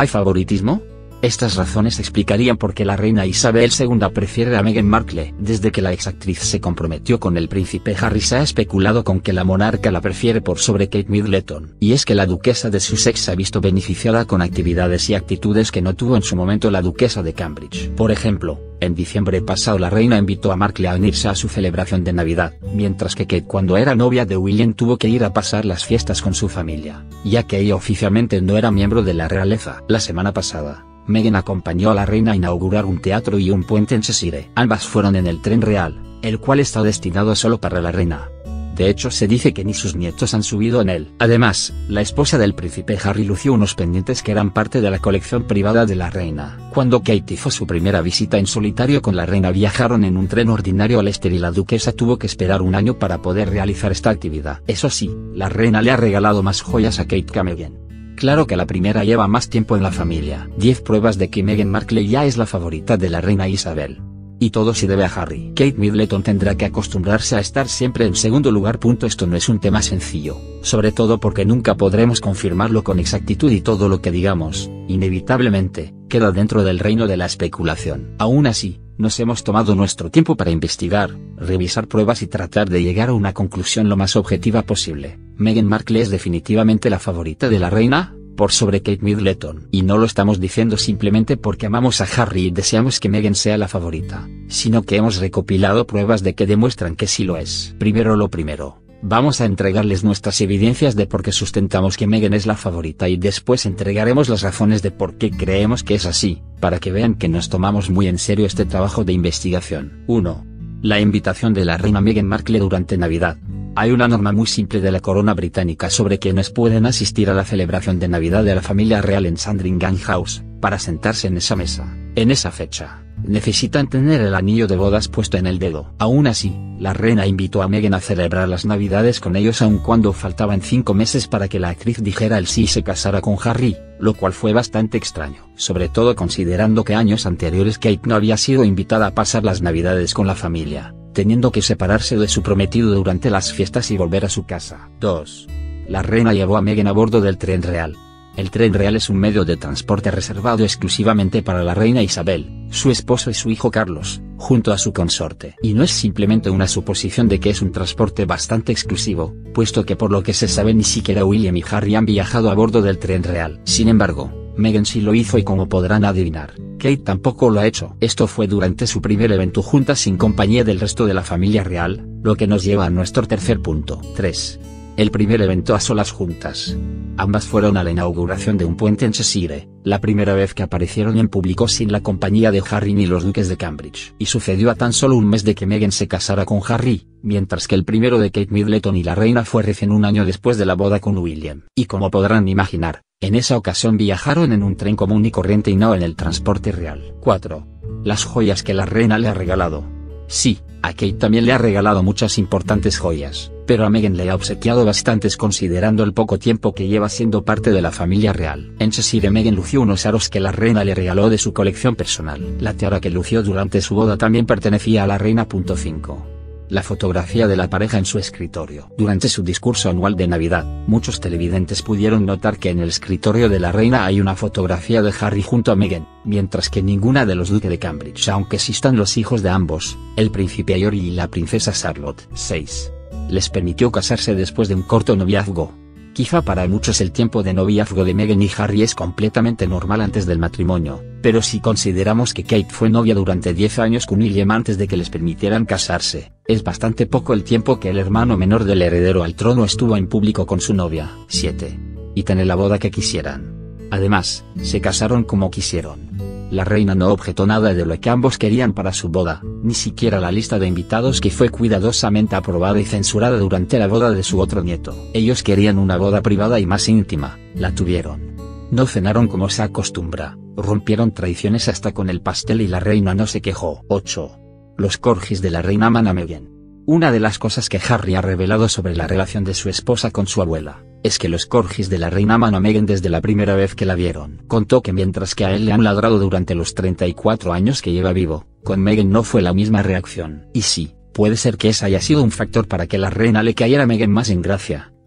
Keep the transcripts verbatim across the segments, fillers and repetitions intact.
¿Hay favoritismo? Estas razones explicarían por qué la reina Isabel segunda prefiere a Meghan Markle. Desde que la exactriz se comprometió con el príncipe Harry se ha especulado con que la monarca la prefiere por sobre Kate Middleton. Y es que la duquesa de Sussex se ha visto beneficiada con actividades y actitudes que no tuvo en su momento la duquesa de Cambridge. Por ejemplo, en diciembre pasado la reina invitó a Markle a unirse a su celebración de Navidad, mientras que Kate cuando era novia de William tuvo que ir a pasar las fiestas con su familia, ya que ella oficialmente no era miembro de la realeza. La semana pasada, Meghan acompañó a la reina a inaugurar un teatro y un puente en Cheshire. Ambas fueron en el tren real, el cual está destinado solo para la reina. De hecho se dice que ni sus nietos han subido en él. Además, la esposa del príncipe Harry lució unos pendientes que eran parte de la colección privada de la reina. Cuando Kate hizo su primera visita en solitario con la reina viajaron en un tren ordinario a Leicester y la duquesa tuvo que esperar un año para poder realizar esta actividad. Eso sí, la reina le ha regalado más joyas a Kate que a Meghan. Claro que la primera lleva más tiempo en la familia. diez pruebas de que Meghan Markle ya es la favorita de la reina Isabel. Y todo se debe a Harry. Kate Middleton tendrá que acostumbrarse a estar siempre en segundo lugar. Esto no es un tema sencillo, sobre todo porque nunca podremos confirmarlo con exactitud y todo lo que digamos, inevitablemente, queda dentro del reino de la especulación. Aún así, nos hemos tomado nuestro tiempo para investigar, revisar pruebas y tratar de llegar a una conclusión lo más objetiva posible. Meghan Markle es definitivamente la favorita de la reina, por sobre Kate Middleton. Y no lo estamos diciendo simplemente porque amamos a Harry y deseamos que Meghan sea la favorita, sino que hemos recopilado pruebas de que demuestran que sí lo es. Primero lo primero, vamos a entregarles nuestras evidencias de por qué sustentamos que Meghan es la favorita y después entregaremos las razones de por qué creemos que es así, para que vean que nos tomamos muy en serio este trabajo de investigación. uno. La invitación de la reina Meghan Markle durante Navidad. Hay una norma muy simple de la corona británica sobre quienes pueden asistir a la celebración de Navidad de la familia real en Sandringham House, para sentarse en esa mesa, en esa fecha, necesitan tener el anillo de bodas puesto en el dedo. Aún así, la reina invitó a Meghan a celebrar las Navidades con ellos aun cuando faltaban cinco meses para que la actriz dijera el sí y se casara con Harry, lo cual fue bastante extraño, sobre todo considerando que años anteriores Kate no había sido invitada a pasar las Navidades con la familia, teniendo que separarse de su prometido durante las fiestas y volver a su casa. dos. La reina llevó a Meghan a bordo del tren real. El tren real es un medio de transporte reservado exclusivamente para la reina Isabel, su esposo y su hijo Carlos, junto a su consorte. Y no es simplemente una suposición de que es un transporte bastante exclusivo, puesto que por lo que se sabe ni siquiera William y Harry han viajado a bordo del tren real. Sin embargo, Meghan sí lo hizo y como podrán adivinar, Kate tampoco lo ha hecho. Esto fue durante su primer evento juntas sin compañía del resto de la familia real, lo que nos lleva a nuestro tercer punto. tres. El primer evento a solas juntas. Ambas fueron a la inauguración de un puente en Cheshire, la primera vez que aparecieron en público sin la compañía de Harry ni los duques de Cambridge. Y sucedió a tan solo un mes de que Meghan se casara con Harry, mientras que el primero de Kate Middleton y la reina fue recién un año después de la boda con William. Y como podrán imaginar, en esa ocasión viajaron en un tren común y corriente y no en el transporte real. cuatro. Las joyas que la reina le ha regalado. Sí, a Kate también le ha regalado muchas importantes joyas, pero a Meghan le ha obsequiado bastantes considerando el poco tiempo que lleva siendo parte de la familia real. En Cheshire Meghan lució unos aros que la reina le regaló de su colección personal. La tiara que lució durante su boda también pertenecía a la reina. cinco. La fotografía de la pareja en su escritorio. Durante su discurso anual de Navidad, muchos televidentes pudieron notar que en el escritorio de la reina hay una fotografía de Harry junto a Meghan, mientras que ninguna de los duques de Cambridge, aunque existan los hijos de ambos, el príncipe George y la princesa Charlotte. seis. Les permitió casarse después de un corto noviazgo. Quizá para muchos el tiempo de noviazgo de Meghan y Harry es completamente normal antes del matrimonio, pero si consideramos que Kate fue novia durante diez años con William antes de que les permitieran casarse, es bastante poco el tiempo que el hermano menor del heredero al trono estuvo en público con su novia. siete. Y tener la boda que quisieran. Además, se casaron como quisieron. La reina no objetó nada de lo que ambos querían para su boda, ni siquiera la lista de invitados que fue cuidadosamente aprobada y censurada durante la boda de su otro nieto. Ellos querían una boda privada y más íntima, la tuvieron. No cenaron como se acostumbra, rompieron tradiciones hasta con el pastel y la reina no se quejó. ocho. Los corgis de la reina aman a Meghan. Una de las cosas que Harry ha revelado sobre la relación de su esposa con su abuela, es que los corgis de la reina aman a Meghan desde la primera vez que la vieron. Contó que mientras que a él le han ladrado durante los treinta y cuatro años que lleva vivo, con Meghan no fue la misma reacción. Y sí, puede ser que ese haya sido un factor para que la reina le cayera a Meghan más en gracia,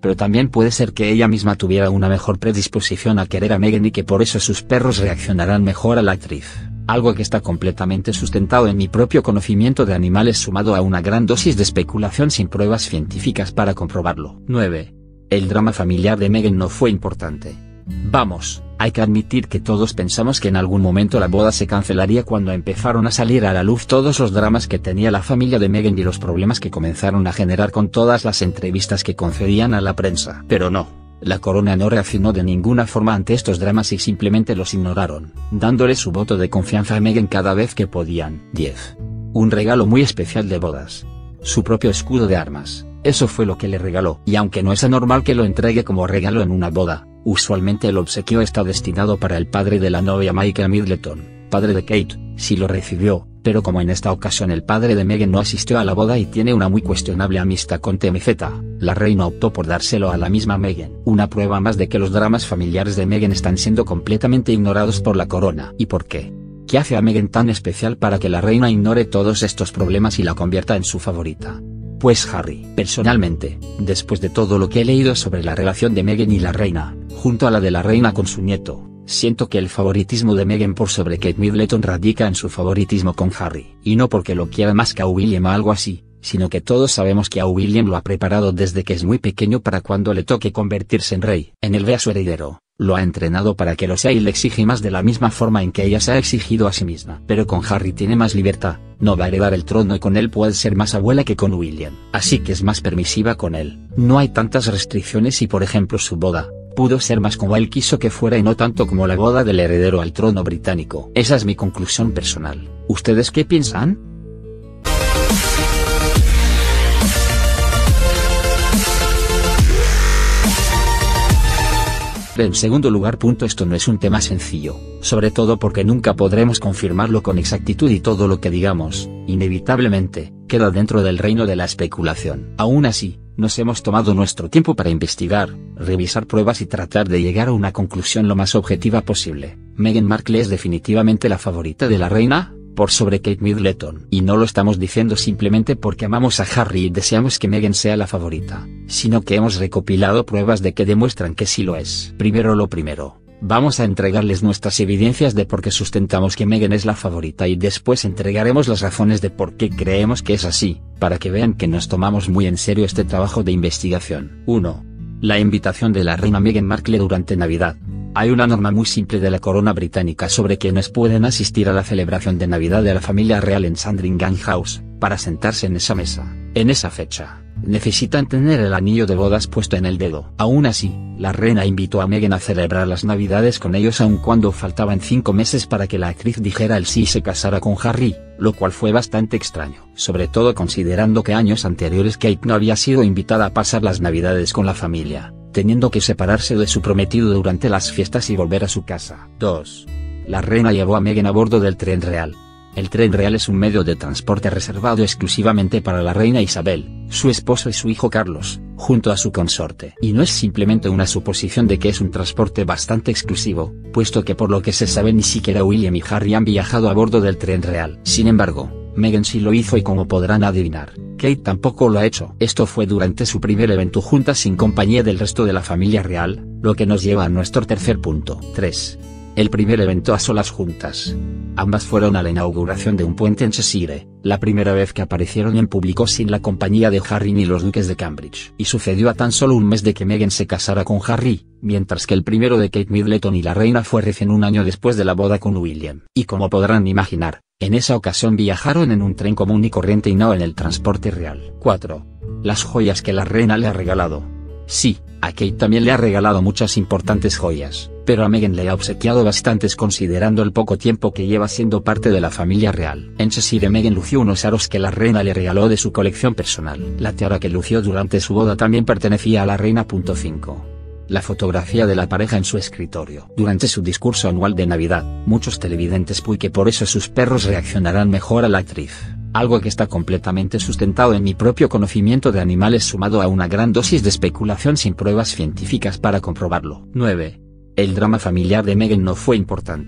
pero también puede ser que ella misma tuviera una mejor predisposición a querer a Meghan y que por eso sus perros reaccionarán mejor a la actriz. Algo que está completamente sustentado en mi propio conocimiento de animales sumado a una gran dosis de especulación sin pruebas científicas para comprobarlo. nueve. El drama familiar de Meghan no fue importante. Vamos, hay que admitir que todos pensamos que en algún momento la boda se cancelaría cuando empezaron a salir a la luz todos los dramas que tenía la familia de Meghan y los problemas que comenzaron a generar con todas las entrevistas que concedían a la prensa. Pero no. La corona no reaccionó de ninguna forma ante estos dramas y simplemente los ignoraron, dándole su voto de confianza a Meghan cada vez que podían. diez. Un regalo muy especial de bodas. Su propio escudo de armas, eso fue lo que le regaló. Y aunque no es anormal que lo entregue como regalo en una boda, usualmente el obsequio está destinado para el padre de la novia Michael Middleton, padre de Kate, si lo recibió, pero como en esta ocasión el padre de Meghan no asistió a la boda y tiene una muy cuestionable amistad con T M Z, la reina optó por dárselo a la misma Meghan. Una prueba más de que los dramas familiares de Meghan están siendo completamente ignorados por la corona. ¿Y por qué? ¿Qué hace a Meghan tan especial para que la reina ignore todos estos problemas y la convierta en su favorita? Pues Harry. Personalmente, después de todo lo que he leído sobre la relación de Meghan y la reina, junto a la de la reina con su nieto, siento que el favoritismo de Meghan por sobre Kate Middleton radica en su favoritismo con Harry. Y no porque lo quiera más que a William o algo así, sino que todos sabemos que a William lo ha preparado desde que es muy pequeño para cuando le toque convertirse en rey. En él ve a su heredero, lo ha entrenado para que lo sea y le exige más de la misma forma en que ella se ha exigido a sí misma. Pero con Harry tiene más libertad, no va a heredar el trono y con él puede ser más abuela que con William. Así que es más permisiva con él, no hay tantas restricciones y por ejemplo su boda pudo ser más como él quiso que fuera y no tanto como la boda del heredero al trono británico. Esa es mi conclusión personal. ¿Ustedes qué piensan? En segundo lugar, punto esto no es un tema sencillo, sobre todo porque nunca podremos confirmarlo con exactitud y todo lo que digamos, inevitablemente, queda dentro del reino de la especulación. Aún así, nos hemos tomado nuestro tiempo para investigar, revisar pruebas y tratar de llegar a una conclusión lo más objetiva posible. Meghan Markle es definitivamente la favorita de la reina, por sobre Kate Middleton. Y no lo estamos diciendo simplemente porque amamos a Harry y deseamos que Meghan sea la favorita, sino que hemos recopilado pruebas de que demuestran que sí lo es. Primero lo primero, vamos a entregarles nuestras evidencias de por qué sustentamos que Meghan es la favorita y después entregaremos las razones de por qué creemos que es así, para que vean que nos tomamos muy en serio este trabajo de investigación. uno. La invitación de la reina Meghan Markle durante Navidad. Hay una norma muy simple de la corona británica sobre quienes pueden asistir a la celebración de Navidad de la familia real en Sandringham House, para sentarse en esa mesa, en esa fecha, necesitan tener el anillo de bodas puesto en el dedo. Aún así, la reina invitó a Meghan a celebrar las Navidades con ellos aun cuando faltaban cinco meses para que la actriz dijera el sí y se casara con Harry, lo cual fue bastante extraño, sobre todo considerando que años anteriores Kate no había sido invitada a pasar las Navidades con la familia, teniendo que separarse de su prometido durante las fiestas y volver a su casa. dos. La reina llevó a Meghan a bordo del tren real. El tren real es un medio de transporte reservado exclusivamente para la reina Isabel, su esposo y su hijo Carlos, junto a su consorte. Y no es simplemente una suposición de que es un transporte bastante exclusivo, puesto que por lo que se sabe ni siquiera William y Harry han viajado a bordo del tren real. Sin embargo, Meghan sí lo hizo y como podrán adivinar, Kate tampoco lo ha hecho. Esto fue durante su primer evento juntas sin compañía del resto de la familia real, lo que nos lleva a nuestro tercer punto. tres. El primer evento a solas juntas. Ambas fueron a la inauguración de un puente en Cheshire, la primera vez que aparecieron en público sin la compañía de Harry ni los duques de Cambridge. Y sucedió a tan solo un mes de que Meghan se casara con Harry, mientras que el primero de Kate Middleton y la reina fue recién un año después de la boda con William. Y como podrán imaginar, en esa ocasión viajaron en un tren común y corriente y no en el transporte real. cuatro. Las joyas que la reina le ha regalado. Sí, a Kate también le ha regalado muchas importantes joyas, pero a Meghan le ha obsequiado bastantes considerando el poco tiempo que lleva siendo parte de la familia real. En Cheshire Meghan lució unos aros que la reina le regaló de su colección personal. La tiara que lució durante su boda también pertenecía a la reina. cinco. La fotografía de la pareja en su escritorio. Durante su discurso anual de Navidad, muchos televidentes puy que por eso sus perros reaccionarán mejor a la actriz. Algo que está completamente sustentado en mi propio conocimiento de animales sumado a una gran dosis de especulación sin pruebas científicas para comprobarlo. nueve. El drama familiar de Meghan no fue importante.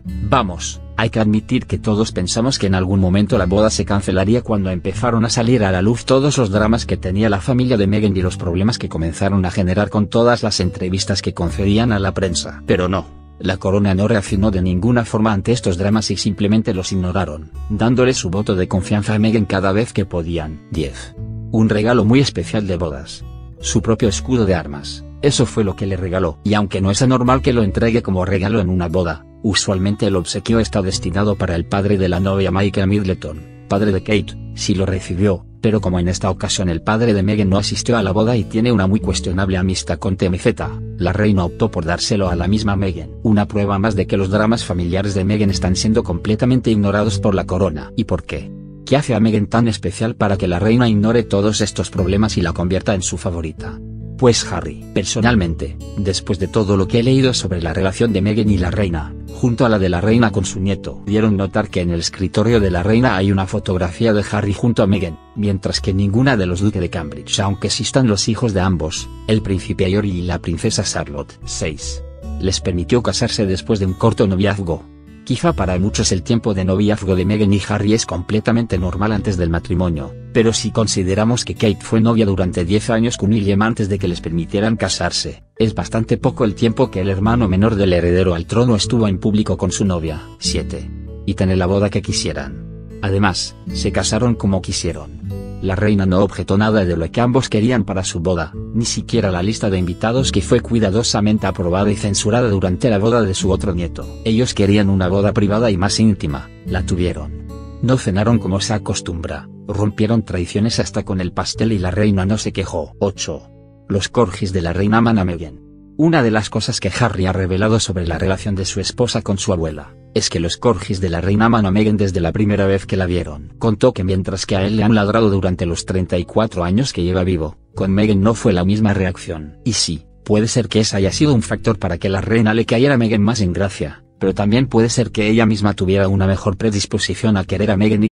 Vamos, hay que admitir que todos pensamos que en algún momento la boda se cancelaría cuando empezaron a salir a la luz todos los dramas que tenía la familia de Meghan y los problemas que comenzaron a generar con todas las entrevistas que concedían a la prensa. Pero no, la corona no reaccionó de ninguna forma ante estos dramas y simplemente los ignoraron, dándole su voto de confianza a Meghan cada vez que podían. diez. Un regalo muy especial de bodas. Su propio escudo de armas. Eso fue lo que le regaló. Y aunque no es anormal que lo entregue como regalo en una boda, usualmente el obsequio está destinado para el padre de la novia Michael Middleton, padre de Kate, si lo recibió, pero como en esta ocasión el padre de Meghan no asistió a la boda y tiene una muy cuestionable amistad con T M Z, la reina optó por dárselo a la misma Meghan. Una prueba más de que los dramas familiares de Meghan están siendo completamente ignorados por la corona. ¿Y por qué? ¿Qué hace a Meghan tan especial para que la reina ignore todos estos problemas y la convierta en su favorita? Pues Harry. Personalmente, después de todo lo que he leído sobre la relación de Meghan y la reina, junto a la de la reina con su nieto, dieron notar que en el escritorio de la reina hay una fotografía de Harry junto a Meghan, mientras que ninguna de los duques de Cambridge, aunque existan los hijos de ambos, el príncipe George y la princesa Charlotte. seis. Les permitió casarse después de un corto noviazgo. Quizá para muchos el tiempo de noviazgo de Meghan y Harry es completamente normal antes del matrimonio, pero si consideramos que Kate fue novia durante diez años con William antes de que les permitieran casarse, es bastante poco el tiempo que el hermano menor del heredero al trono estuvo en público con su novia. siete. Y tener la boda que quisieran. Además, se casaron como quisieron. La reina no objetó nada de lo que ambos querían para su boda, ni siquiera la lista de invitados que fue cuidadosamente aprobada y censurada durante la boda de su otro nieto. Ellos querían una boda privada y más íntima, la tuvieron. No cenaron como se acostumbra, rompieron tradiciones hasta con el pastel y la reina no se quejó. ocho. Los corgis de la reina aman a Meghan. Una de las cosas que Harry ha revelado sobre la relación de su esposa con su abuela, es que los corgis de la reina aman a Meghan desde la primera vez que la vieron. Contó que mientras que a él le han ladrado durante los treinta y cuatro años que lleva vivo, con Meghan no fue la misma reacción. Y sí, puede ser que ese haya sido un factor para que la reina le cayera a Meghan más en gracia, pero también puede ser que ella misma tuviera una mejor predisposición a querer a Meghan y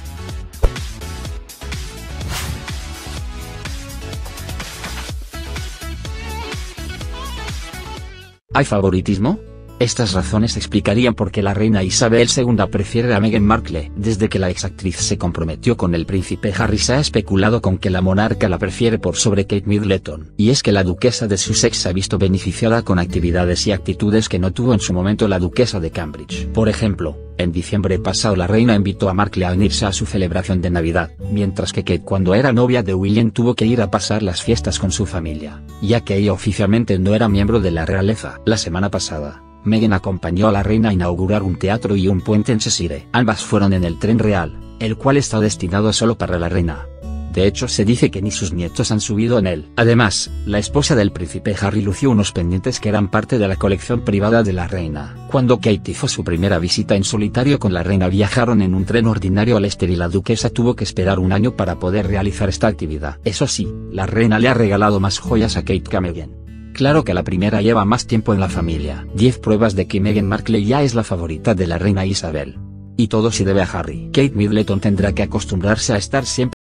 ¿hay favoritismo? Estas razones explicarían por qué la reina Isabel segunda prefiere a Meghan Markle. Desde que la exactriz se comprometió con el príncipe Harry se ha especulado con que la monarca la prefiere por sobre Kate Middleton. Y es que la duquesa de Sussex se ha visto beneficiada con actividades y actitudes que no tuvo en su momento la duquesa de Cambridge. Por ejemplo, en diciembre pasado la reina invitó a Markle a unirse a su celebración de Navidad, mientras que Kate cuando era novia de William tuvo que ir a pasar las fiestas con su familia, ya que ella oficialmente no era miembro de la realeza. La semana pasada, Meghan acompañó a la reina a inaugurar un teatro y un puente en Cheshire. Ambas fueron en el tren real, el cual está destinado solo para la reina. De hecho se dice que ni sus nietos han subido en él. Además, la esposa del príncipe Harry lució unos pendientes que eran parte de la colección privada de la reina. Cuando Kate hizo su primera visita en solitario con la reina viajaron en un tren ordinario a Leicester y la duquesa tuvo que esperar un año para poder realizar esta actividad. Eso sí, la reina le ha regalado más joyas a Kate que a Meghan. Claro que la primera lleva más tiempo en la familia. diez pruebas de que Meghan Markle ya es la favorita de la reina Isabel. Y todo se debe a Harry. Kate Middleton tendrá que acostumbrarse a estar siempre